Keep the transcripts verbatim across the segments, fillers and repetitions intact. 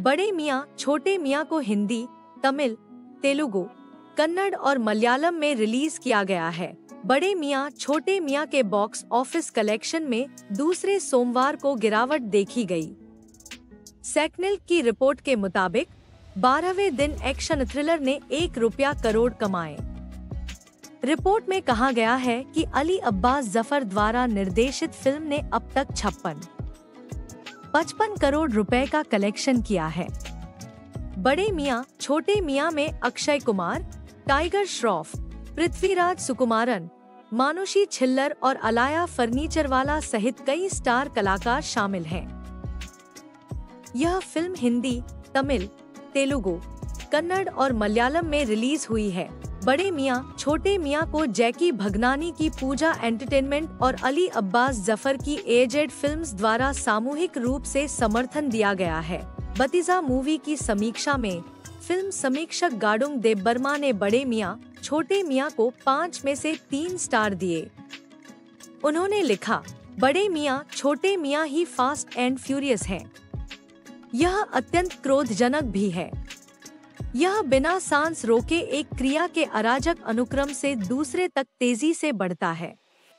बड़े मियाँ छोटे मियाँ को हिंदी, तमिल, तेलुगु, कन्नड़ और मलयालम में रिलीज किया गया है। बड़े मियाँ छोटे मियाँ के बॉक्स ऑफिस कलेक्शन में दूसरे सोमवार को गिरावट देखी गई। सेक्निल की रिपोर्ट के मुताबिक बारहवें दिन एक्शन थ्रिलर ने एक रुपया करोड़ कमाए। रिपोर्ट में कहा गया है कि अली अब्बास जफर द्वारा निर्देशित फिल्म ने अब तक छप्पन पचपन करोड़ रुपए का कलेक्शन किया है। बड़े मियाँ छोटे मियाँ में अक्षय कुमार, टाइगर श्रॉफ, पृथ्वीराज सुकुमारन, मानुषी छिल्लर और अलाया फर्नीचरवाला सहित कई स्टार कलाकार शामिल हैं। यह फिल्म हिंदी, तमिल, तेलुगु, कन्नड़ और मलयालम में रिलीज हुई है। बड़े मियाँ छोटे मियाँ को जैकी भगनानी की पूजा एंटरटेनमेंट और अली अब्बास जफर की एजेड फिल्म्स द्वारा सामूहिक रूप से समर्थन दिया गया है। बतीजा मूवी की समीक्षा में फिल्म समीक्षक गाडुंग देबबर्मा ने बड़े मियाँ छोटे मियाँ को पाँच में से तीन स्टार दिए। उन्होंने लिखा, बड़े मियाँ छोटे मियाँ ही फास्ट एंड फ्यूरियस हैं। यह अत्यंत क्रोधजनक भी है। यह बिना सांस रोके एक क्रिया के अराजक अनुक्रम से दूसरे तक तेजी से बढ़ता है।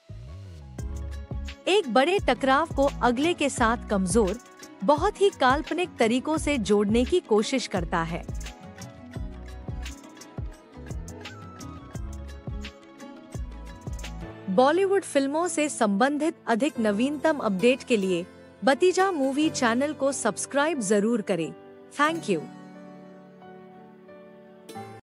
एक बड़े टकराव को अगले के साथ कमजोर, बहुत ही काल्पनिक तरीकों से जोड़ने की कोशिश करता है। बॉलीवुड फिल्मों से संबंधित अधिक नवीनतम अपडेट के लिए बतीजा मूवी चैनल को सब्सक्राइब जरूर करें। Thank you.